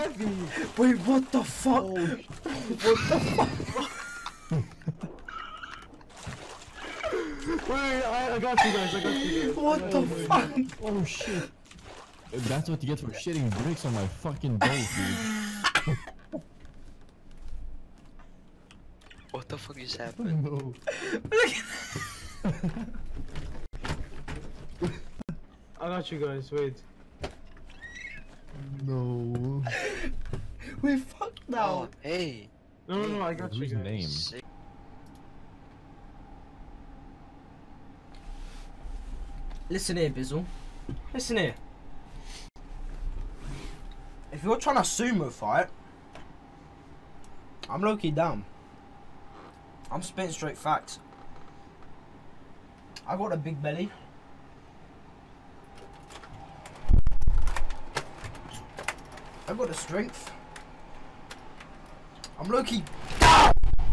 heavy. Wait, what the fuck? Oh, What the fuck? wait, I got you guys. What the fuck? Oh shit. That's what you get for shitting bricks on my fucking door, dude. What the fuck just happened? No. I got you guys, wait. No. We fucked now. Oh, hey. No, I got you Whose guys. name? Sick. Listen here, Bizzle. Listen here. If you're trying to sumo fight, I'm low-key down. I'm spitting straight facts. I got a big belly. I got the strength. I'm low-key down!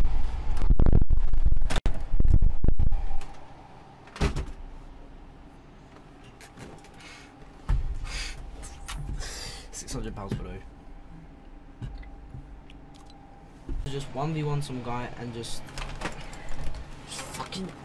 £600 below. Just 1v1 some guy and just fucking.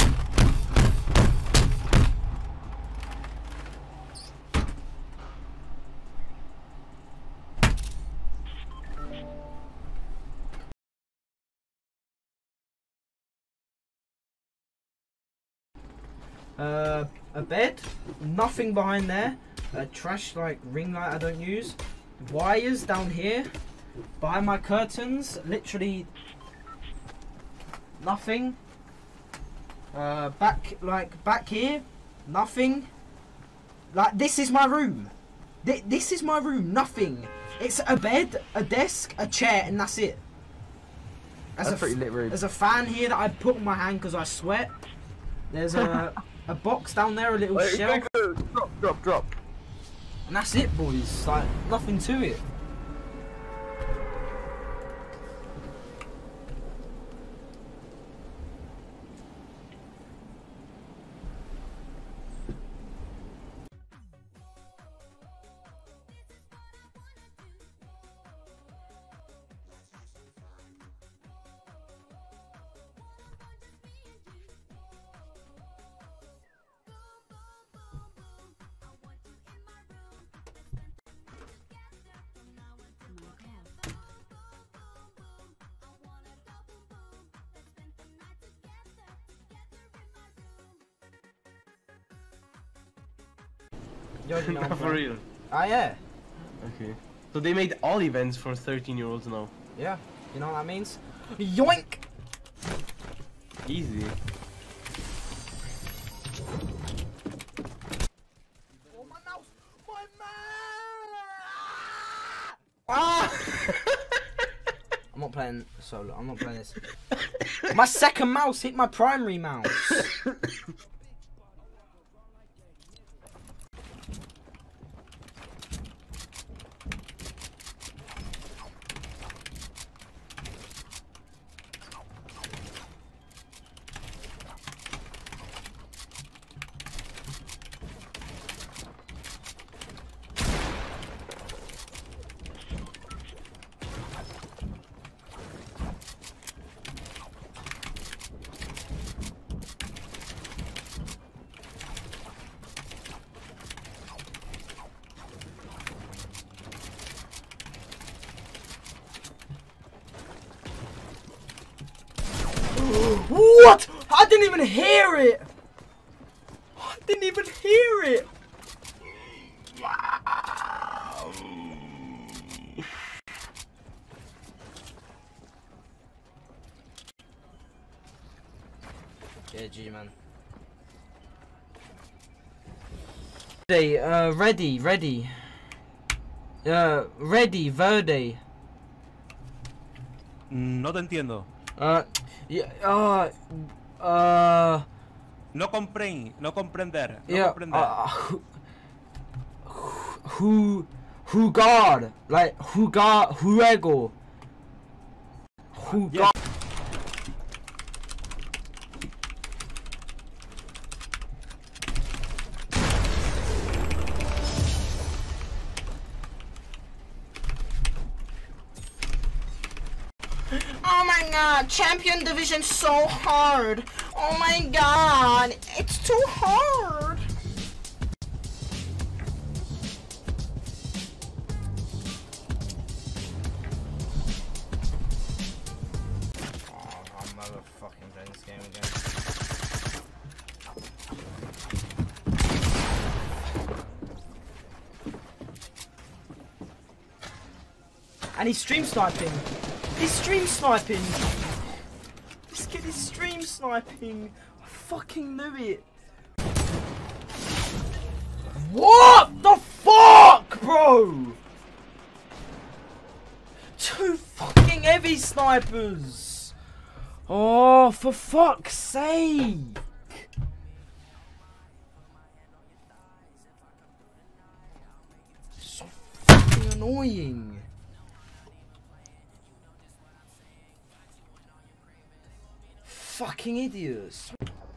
A bed, nothing behind there. A trash like ring light I don't use. Wires down here. Behind my curtains, literally nothing. Back here, nothing. Like this is my room. This is my room. Nothing. It's a bed, a desk, a chair, and that's it. That's a pretty lit room. There's a fan here that I put on my hand because I sweat. There's a box down there, a little shelf. Drop. And that's it, boys. Like, nothing to it. For real. Ah, yeah. Okay. So they made all events for 13-year-olds now. Yeah. You know what that means? Yoink! Easy. Oh, my mouse! Ah! I'm not playing solo. I'm not playing this. My second mouse hit my primary mouse. What? I didn't even hear it. I didn't even hear it. Yeah, G man. Ready. Verde. No te entiendo. No comprender. No comprender. Jugar, like juego. Jugar. Champion Division so hard. Oh my god, it's too hard. Oh, I'm never fucking playing this game again. And he's stream sniping. He's stream sniping. This kid is stream sniping. I fucking knew it. What the fuck, bro? 2 fucking heavy snipers. Oh, for fuck's sake. So fucking annoying. Fucking idiots.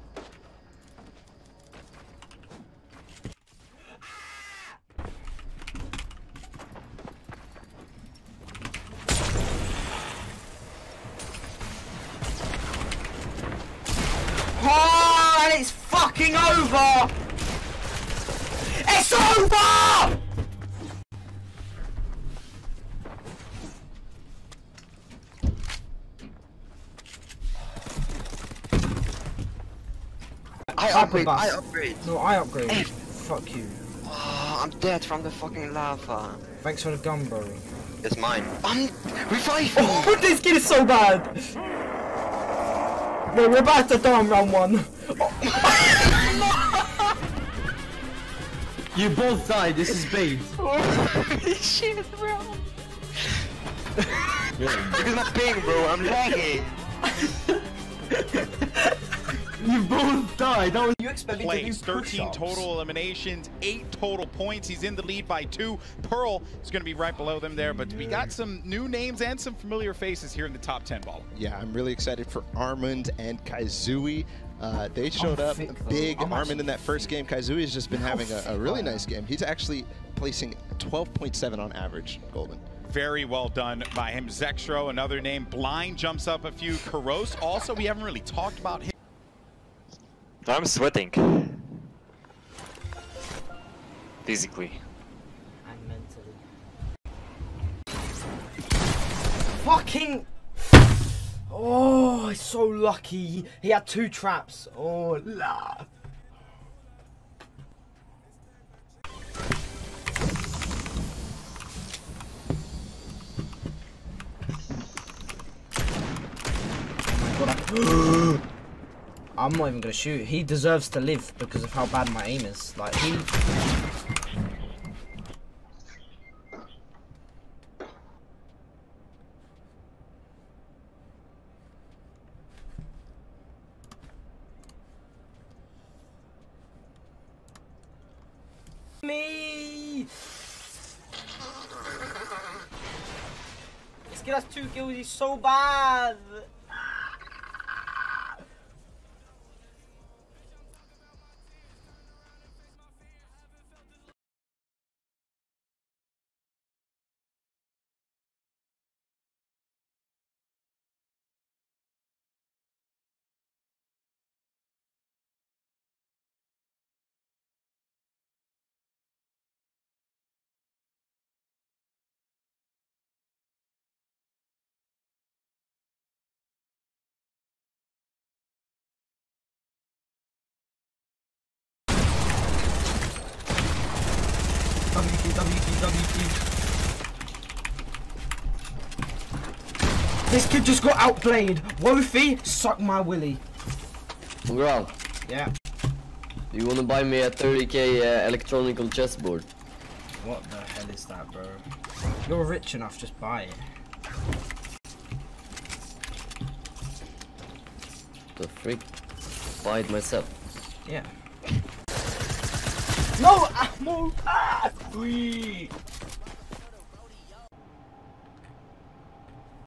Oh, and it's fucking over! It's over! I upgrade. No, I upgrade. Hey. Fuck you. Oh, I'm dead from the fucking lava. Thanks for the gun, bro. It's mine. Revive me! Oh, this kid is so bad! Bro, we're about to die on round 1. You both died, this is bait. Holy shit, bro. Look at my ping, bro, I'm lagging. You both died. That was you expect me to do 13 total eliminations, 8 total points. He's in the lead by 2. Pearl is going to be right below them there, but we got some new names and some familiar faces here in the top 10 ball. Yeah, I'm really excited for Armand and Kaizui. They showed up big. Armand in that first game. Kaizui has just been having a really nice game. He's actually placing 12.7 on average, Golden. Very well done by him. Zextro, another name. Blind jumps up a few. Karos, also, we haven't really talked about him. I'm sweating. Physically. And mentally. Fucking... Oh, he's so lucky. He had 2 traps. Oh, la. I'm not even gonna shoot. He deserves to live because of how bad my aim is. Like, he... Me! This kid has 2 kills, he's so bad! This kid just got outplayed. Wofi, suck my willy. Ground. Yeah. You wanna buy me a 30k electronical chessboard? What the hell is that, bro? You're rich enough, just buy it. The freak? Buy it myself. Yeah. No! No! Ah! Sweet!